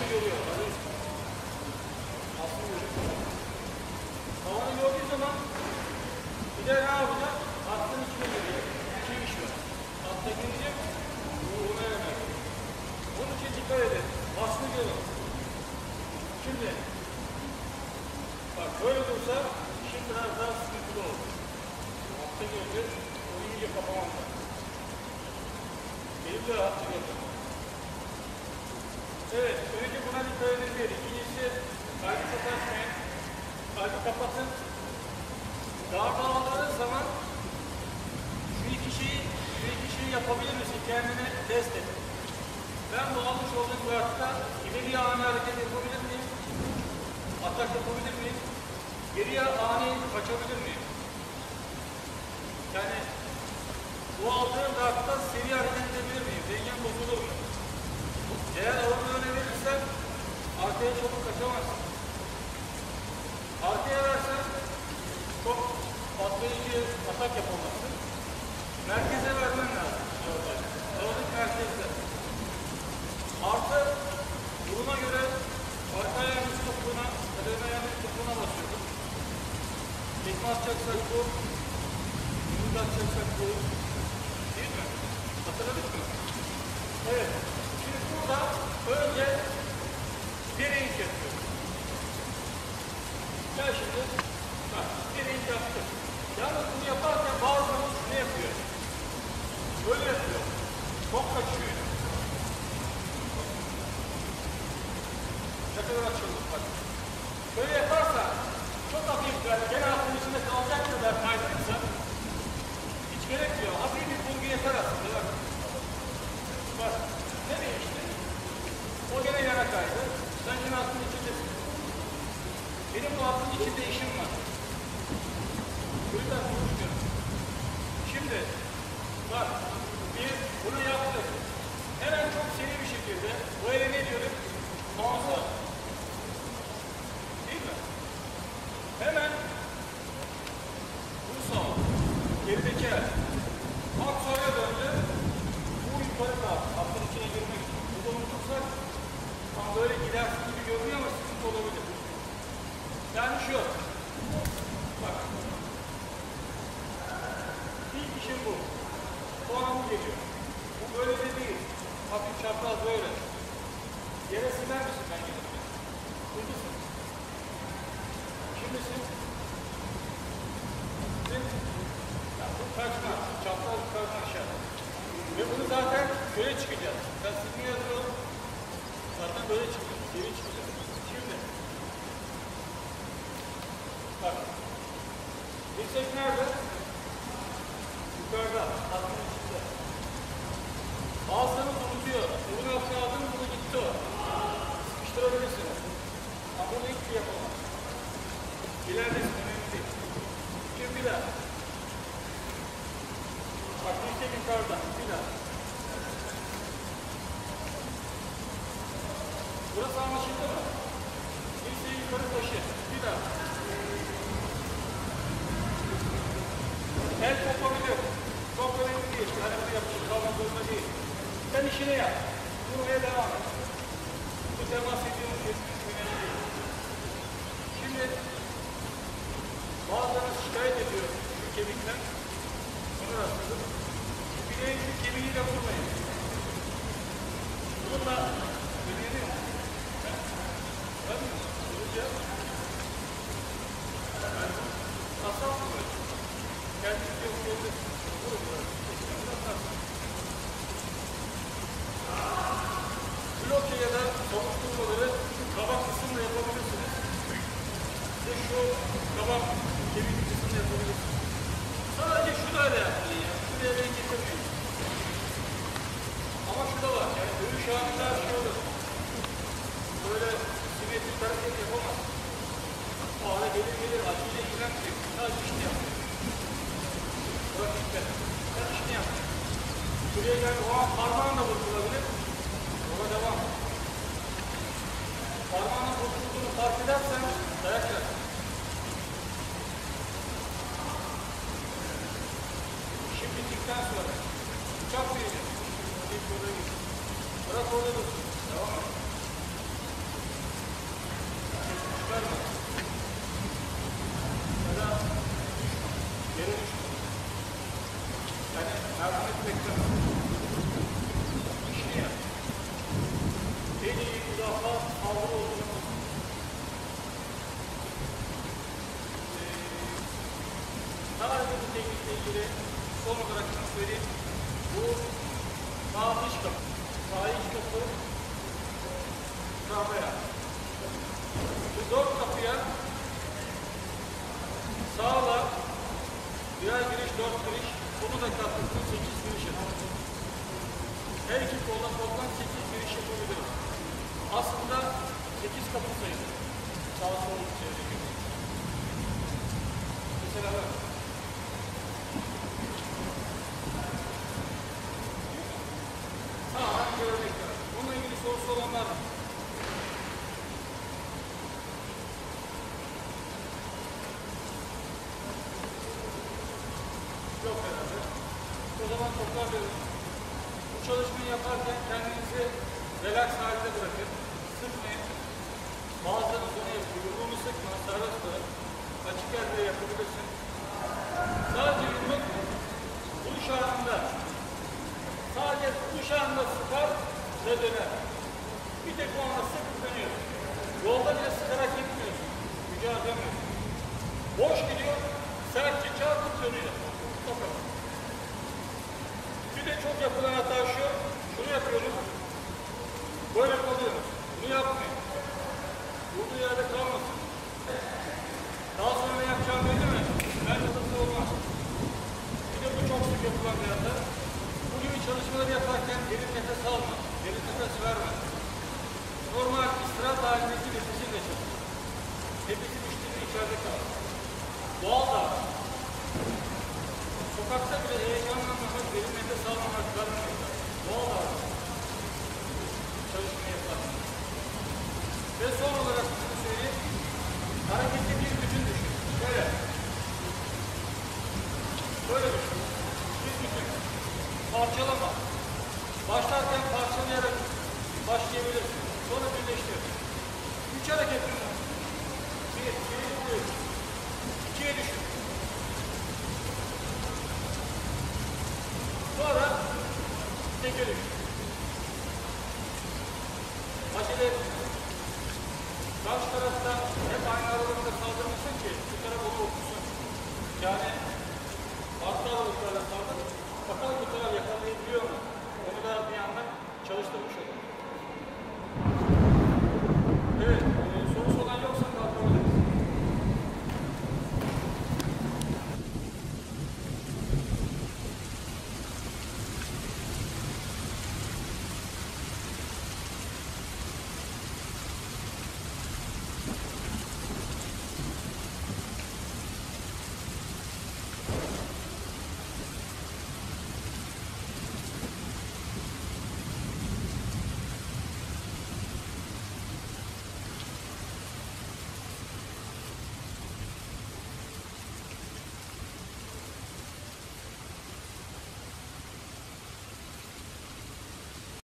görüyor. Aslında görüyor. Tavanı gördüğü zaman bir de ne yapacak? Hattın içine giriyor. İki iş var. Hatta girecek, ruhuna yemek. Bunun için dikkat edin. Basını görün. Şimdi bak böyle dursa işin biraz daha sıkıntılı olur. Hatta göreceğiz. O iyice kapamam lazım. Benim de hattı göreceğim. Evet, önce buna dikkat edin bir. İkincisi, kalbi kapatmayın. Kalbi kapatın. Darbe zaman şu iki şeyi yapabilir misin? Kendine test et. Ben bu almış olduğum kartta ileriye ani hareket yapabilir miyim? Atak yapabilir miyim? Geriye ani kaçabilir miyim? Yani bu aldığım kartta seri hareket edebilir miyim? Dengem bozulur mu? Eğer ağırlığını verirsen arkaya çabuk kaçamazsın. Arkaya versen çok patlayıcı atak yapamazsın. Merkeze vermen lazım. Ağırlık merkezde. Artı duruma göre arka ayağımız topuğuna, ön ayağımız topuğuna basıyoruz. Tekme atacaksak bu, yumruk atacaksak bu. Değil mi? Hatırladık mı? Evet. Şimdi burada önce bir renk yapıyoruz. Gel şimdi. Bak, bir renk yaptık. Yalnız bunu yaparken bazılarımız ne yapıyor? Böyle yapıyor. Çok kaçıyor. Ne kadar açıldık bak. Böyle yaparsan çok hafif gene altın içinde kalacak kadar kaydırırsa hiç gerekmiyor. Hafif bir bulgu yeter aslında. Bak. Bak. Ne değişti? O gene yana kaydı. Sen yine altın içindesin. Benim bu altın içinde işim var. Bu yüzden konuşmuyorum. Şimdi bak bunu yaptık. Hemen çok seri bir şekilde bu ele ne diyorum? Mağaza. Değil mi? Hemen bunu sağ. Gerideki el. Bak soruya döndü. Bu yukarı kalk. Altın içine girmek için. Bu da unutursak tam böyle gidersin gibi görünüyor ama sıkıntı olabilir. Yani şu. Bak. İlk işim bu. Sonra bu geliyor. Bu böyle de değil. Hafif çapraz böyle. Yere siler misin ben gelirken? Buradasın. Şimdisin. Ya bu kaçma. Çapraz yukarıdan aşağı. Ve bunu zaten şöyle çıkacağız. Ben sizin yazıyorum. Zaten böyle çıkacağız. Geri çıkacağız. Şimdi. Bak. Dirsek nerede? Yukarıda. Hattın içinde. Bazılarını unutuyor. Bunu yapmadın, bunu gitti o. Sıkıştırabilirsiniz. Ama bunu hiç yapamaz. İlerlesin, önemli değil. Şimdi bir daha. Bak dirsek yukarıda. Bir daha. Burası anlaşıldı mı? Dirseği yukarı taşı. Bir daha. El kopabilir. Çok önemli değil. İşte hani bunu yapışık kalmak zorunda değil. Sen işini yap. Vurmaya devam et. Bu temas ediyormuş. Önemli değil. Şimdi bazılarınız şikayet ediyor şu kemikten. Onu rastladım. Şu bileğin şu kemiğiyle vurmayın. Bununla ödeniyor mu? Ben mi? Vuracağım. Asal mı? Kendisi yok oldu. Vurun burası. Bloke ya da savuşturmaları kabak kısmında yapabilirsiniz. Ve şu kabak kemik kısmında yapabilirsiniz. Sadece şurayla yapmayın ya. Şuraya ben getirmeyin. Ama şu da var. Yani dövüş anında her şey olur. Böyle simetrik hareket yapamaz. O ara gelir acıyla ilgilenmeyecek. Sadece işini yapıyor. Bırak işte. Sen işini yap. Şuraya gel. O an parmağınla vurulabilir. Ona devam. Parmağının vurulduğunu fark edersen dayak yer. Şimdi bittikten sonra bıçak verecek. Bırak orada dursun. Devam et. söyleyeyim. Bu sağ iç kapı. Sağ iç kapı sağda yani. Bu dört kapıya sağla birer giriş, dört giriş, bunu da kattırsın 8 giriş yapar. Her iki koldan toplam 8 giriş yapabiliriz. Aslında 8 kapı sayılır. Sağ sol çevre gibi. Mesela bak. Sağdan görmek lazım. Bununla ilgili sorusu olanlar var. Yok herhalde. O zaman toparlayalım. Bu çalışmayı yaparken kendinizi relax halde bırakın. Sıkmayın. Bazılarınız onu yapıyor. Yumruğunu sıkma, serbest bırak. Açık yerde yapabilirsin. Sadece yumruk duş anında. Sadece duş anında sıkar ve döner. Bir tek o anda sıkıp dönüyor. Yolda bile sıkarak gitmiyorsun. Gücü harcamıyorsun. Boş gidiyor, sertçe çarpıp dönüyor. O kadar. Bir de çok yapılan hata şu, şunu yapıyoruz. Böyle kalıyoruz. Bunu yapmayın. Vurduğu yerde kalmasın. Daha sonra ne yapacağım belli mi? Bence hızlı olmaz. Bir de bu çok sık yapılan bir hata. Bu gibi çalışmaları yaparken derin nefes alma. Derin nefes verme. Normal istirahat halindeki nefesinle çalış. Nefesi düştüğünde içeride kal. Doğal davran. Sokakta bile heyecanlanmamak, derin nefes almamak, vermemek. Doğal davran. Çalışma yaparken. Ve son olarak şunu söyleyeyim. Hareketi bir bütün düşün. Şöyle. Böyle düşün. Bir bütün. Parçalama. Başlarken parçalayarak başlayabilirsin. Sonra birleştir. 3 hareketin var. 1, 2, 3. 2'ye düşün. Sonra teke düşün. Acele etme. Karşı tarafta hep aynı aralıkta saldırmasın ki bu taraf onu okusun. Yani farklı aralıklarla saldır. Bakalım bu taraf yakalayabiliyor mu? Onu da bir yandan